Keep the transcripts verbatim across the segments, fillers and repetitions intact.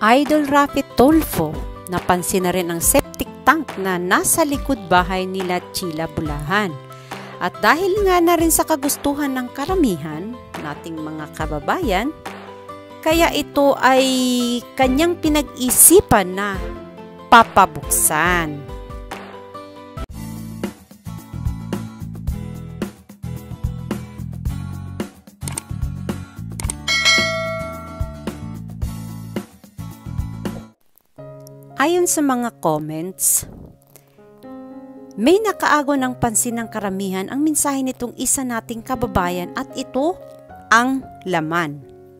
Idol Rafi Tulfo, napansin na rin ang septic tank na nasa likod bahay nila Sheila Bulahan. At dahil nga na rin sa kagustuhan ng karamihan nating mga kababayan, kaya ito ay kanyang pinag-isipan na papabuksan. Ayon sa mga comments, may nakaago ng pansin ng karamihan ang mensahe nitong isa nating kababayan at ito ang laman.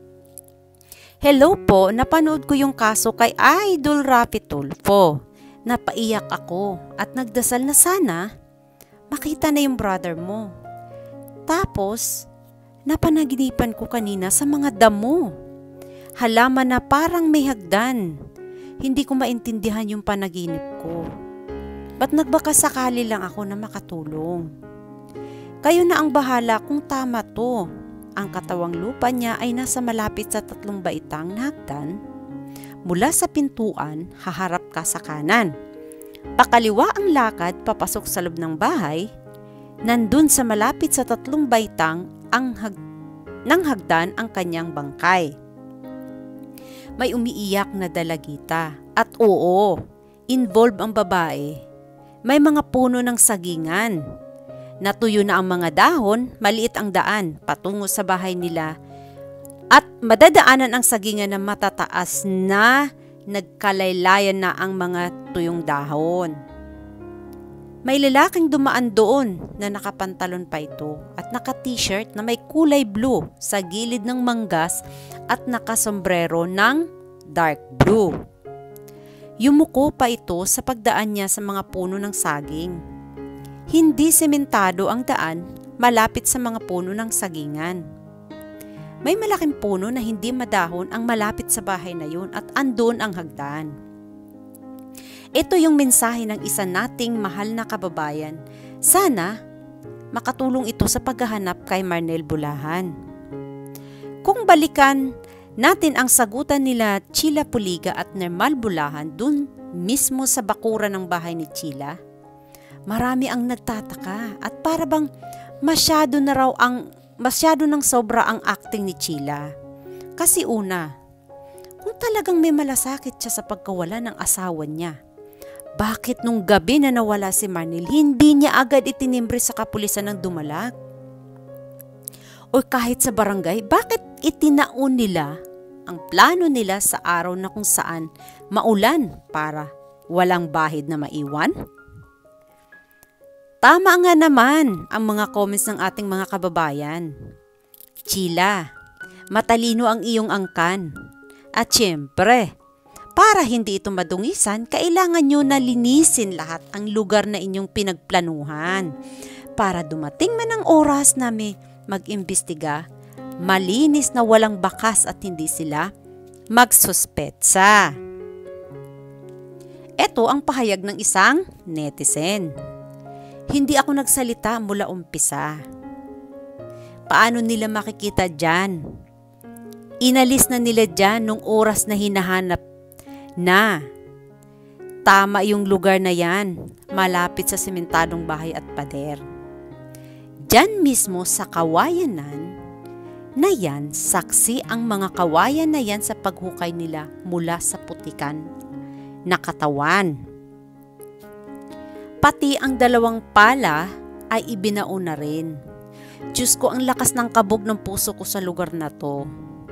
Hello po, napanood ko yung kaso kay Idol Rafi Tulfo. Napaiyak ako at nagdasal na sana makita na yung brother mo. Tapos, napanaginipan ko kanina sa mga damo. Halaman na parang may hagdan. Hindi ko maintindihan yung panaginip ko. Ba't nagbaka sakali lang ako na makatulong? Kayo na ang bahala kung tama to. Ang katawang lupa niya ay nasa malapit sa tatlong baitang na hagdan. Mula sa pintuan, haharap ka sa kanan. Pakaliwa ang lakad papasok sa loob ng bahay. Nandun sa malapit sa tatlong baitang ang hag ng hagdan ang kanyang bangkay. May umiiyak na dalagita. At oo, involved ang babae. May mga puno ng sagingan. Natuyo na ang mga dahon, maliit ang daan patungo sa bahay nila. At madadaanan ang sagingan na matataas na nagkalaylayan na ang mga tuyong dahon. May lalaking dumaan doon na nakapantalon pa ito at naka-t-shirt na may kulay blue sa gilid ng manggas at nakasombrero ng dark blue. Yumuko pa ito sa pagdaan niya sa mga puno ng saging. Hindi sementado ang daan malapit sa mga puno ng sagingan. May malaking puno na hindi madahon ang malapit sa bahay na yun at andun ang hagdan. Ito yung mensahe ng isa nating mahal na kababayan. Sana makatulong ito sa paghahanap kay Marnel Bulahan. Kung balikan natin ang sagutan nila Sheila Puliga at Nermal Bulahan dun mismo sa bakuran ng bahay ni Sheila, marami ang nagtataka at para bang masyado na raw ang masyado ng sobra ang acting ni Sheila. Kasi una, kung talagang may malasakit siya sa pagkawala ng asawa niya, bakit nung gabi na nawala si Marnel, hindi niya agad itinimbre sa kapulisan ng Dumalag? O kahit sa barangay, bakit itinaon nila ang plano nila sa araw na kung saan maulan para walang bahid na maiwan? Tama nga naman ang mga comments ng ating mga kababayan. Sheila, matalino ang iyong angkan. At syempre, para hindi ito madungisan, kailangan nyo na linisin lahat ang lugar na inyong pinagplanuhan. Para dumating man ang oras na may mag-imbestiga, malinis na walang bakas at hindi sila magsuspetsa. Ito ang pahayag ng isang netizen. Hindi ako nagsalita mula umpisa. Paano nila makikita dyan? Inalis na nila dyan nung oras na hinahanap na. Tama yung lugar na yan, malapit sa sementadong bahay at pader. Diyan mismo sa kawayanan na yan, saksi ang mga kawayan na yan sa paghukay nila mula sa putikan na katawan. Pati ang dalawang pala ay ibinaon na rin. Diyos ko, ang lakas ng kabog ng puso ko sa lugar na to.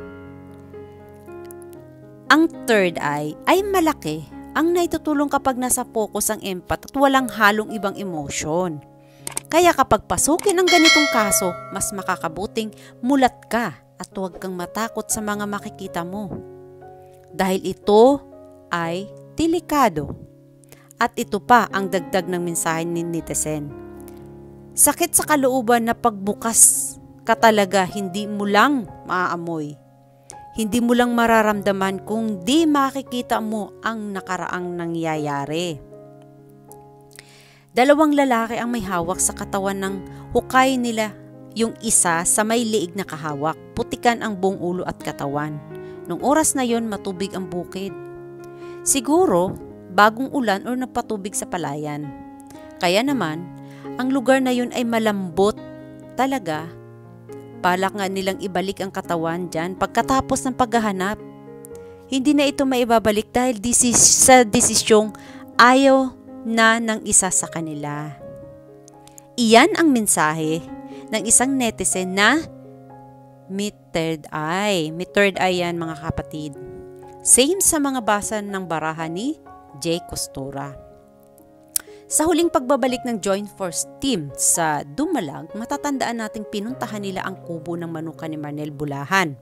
Ang third eye ay malaki ang naitutulong kapag nasa focus ang empath at walang halong ibang emosyon. Kaya kapag pasukin ang ganitong kaso, mas makakabuting mulat ka at huwag kang matakot sa mga makikita mo. Dahil ito ay delikado. At ito pa ang dagdag ng mensahe ni netizen. Sakit sa kalooban na pagbukas ka talaga hindi mo lang maaamoy. Hindi mo lang mararamdaman kung di makikita mo ang nakaraang nangyayari. Dalawang lalaki ang may hawak sa katawan ng hukay nila. Yung isa sa may liig na kahawak, putikan ang buong ulo at katawan. Nung oras na yon, matubig ang bukid. Siguro, bagong ulan o nagpatubig sa palayan. Kaya naman, ang lugar na yun ay malambot talaga. Balak nga nilang ibalik ang katawan dyan pagkatapos ng paghahanap. Hindi na ito maibabalik dahil disis sa desisyong ayaw na ng isa sa kanila. Iyan ang mensahe ng isang netizen na may third eye. May third eye yan mga kapatid. Same sa mga basa ng barahan ni Jay Costura. Sa huling pagbabalik ng Joint Force Team sa Dumalag, matatandaan nating pinuntahan nila ang kubo ng manuka ni Marnel Bulahan.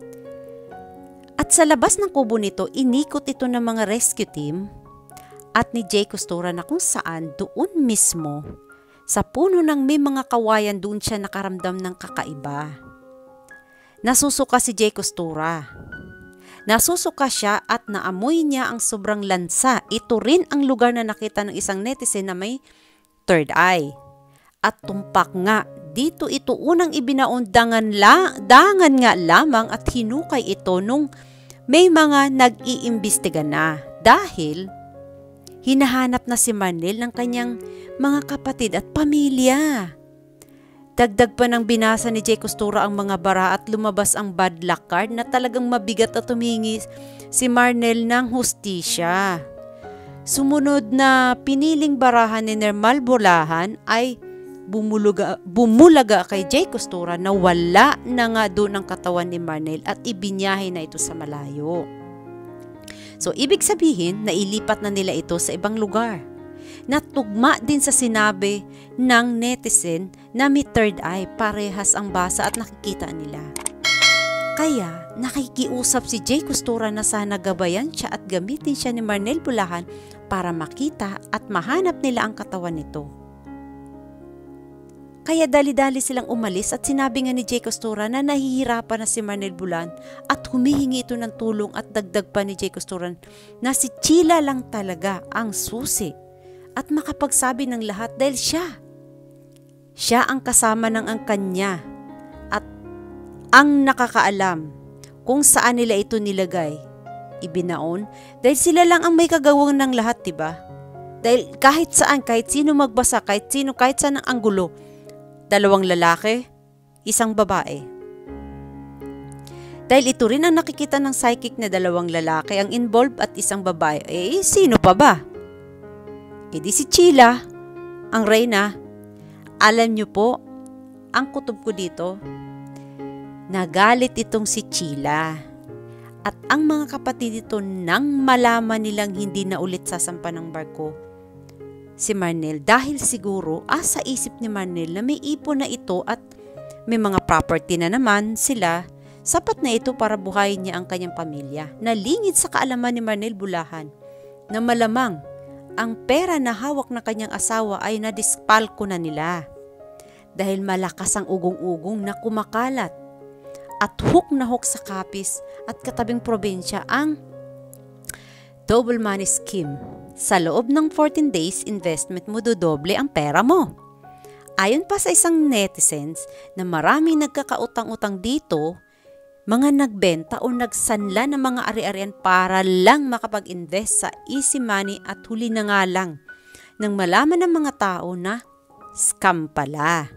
At sa labas ng kubo nito, inikot ito ng mga rescue team at ni Jay Costura na kung saan doon mismo sa puno ng may mga kawayan doon siya nakaramdam ng kakaiba. Nasusuka si Jay Costura. Nasusuka siya at naamoy niya ang sobrang lansa. Ito rin ang lugar na nakita ng isang netizen na may third eye. At tumpak nga, dito ito unang ibinaon dangan, la, dangan nga lamang at hinukay ito nung may mga nag-iimbestiga na. Dahil hinahanap na si Marnel ng kanyang mga kapatid at pamilya. Dagdag pa ng binasa ni Jay Costura ang mga bara at lumabas ang bad luck card na talagang mabigat at humingi si Marnel ng hustisya. Sumunod na piniling barahan ni Nermal Bulahan ay bumulaga, bumulaga kay Jay Costura na wala na nga doon ang katawan ni Marnel at ibinyahe na ito sa malayo. So ibig sabihin na ilipat na nila ito sa ibang lugar. Natugma din sa sinabi ng netizen na may third eye, parehas ang basa at nakikita nila. Kaya nakikiusap si Jay Costura na sana gabayan siya at gamitin siya ni Marnel Bulahan para makita at mahanap nila ang katawan nito. Kaya dali-dali silang umalis at sinabi nga ni Jay Costura na nahihirapan na si Marnel Bulahan at humihingi ito ng tulong at dagdag pa ni Jay Costura na si Chila lang talaga ang susi at makapagsabi ng lahat dahil siya. Siya ang kasama ng ang kanya at ang nakakaalam kung saan nila ito nilagay, ibinaon, dahil sila lang ang may kagawang ng lahat, diba? Dahil kahit saan, kahit sino magbasa, kahit sino, kahit saan ang anggulo, dalawang lalaki, isang babae. Dahil ito rin ang nakikita ng psychic na dalawang lalaki ang involved at isang babae, eh sino pa ba? E di si Chila, ang reyna. Alam nyo po, ang kutob ko dito, nagalit itong si Chila. At ang mga kapatid ito nang malaman nilang hindi na ulit sasampa ng barko si Marnel dahil siguro asa isip ni Marnel na may ipon na ito at may mga property na naman sila, sapat na ito para buhayin niya ang kanyang pamilya. Nalingid sa kaalaman ni Marnel Bulahan na malamang ang pera na hawak na kanyang asawa ay nadispalko na nila dahil malakas ang ugong-ugong na kumakalat at hook na hook sa kapis at katabing probinsya ang double money scheme. Sa loob ng fourteen days investment mo dodoble ang pera mo. Ayon pa sa isang netizens na maraming nagkakautang-utang dito, mga nagbenta o nagsanla ng mga ari-arian para lang makapag-invest sa easy money at huli na nga lang nang malaman ng mga tao na scam pala.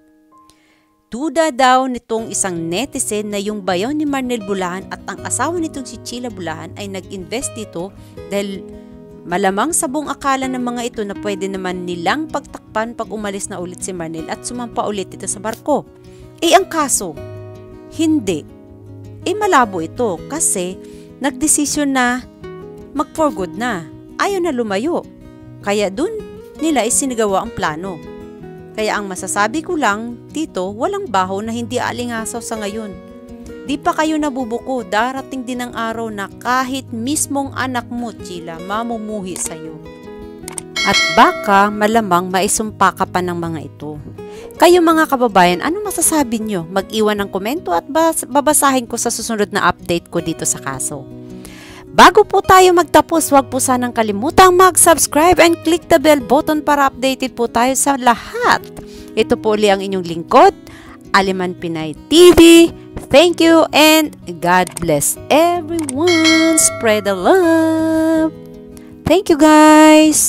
Duda daw nitong isang netizen na yung bayaw ni Marnel Bulahan at ang asawa nitong si Chila Bulahan ay nag-invest dito dahil malamang sa buong akala ng mga ito na pwede naman nilang pagtakpan pag umalis na ulit si Marnel at sumampa ulit ito sa barko. Eh ang kaso, hindi. Eh malabo ito kasi nagdesisyon na mag-for good na. Ayaw na lumayo. Kaya dun nila isinigawa ang plano. Kaya ang masasabi ko lang dito, walang baho na hindi alingasaw sa ngayon. Di pa kayo nabubuko, darating din ang araw na kahit mismong anak mo, Chila, mamumuhi sa'yo. At baka malamang maisumpa ka pa ng mga ito. Kayo mga kababayan, ano masasabi nyo? Mag-iwan ng komento at babasahin ko sa susunod na update ko dito sa kaso. Bago po tayo magtapos, huwag po sanang kalimutang mag-subscribe and click the bell button para updated po tayo sa lahat. Ito po uli ang inyong lingkod, Aliman Pinay T V. Thank you and God bless everyone. Spread the love. Thank you guys!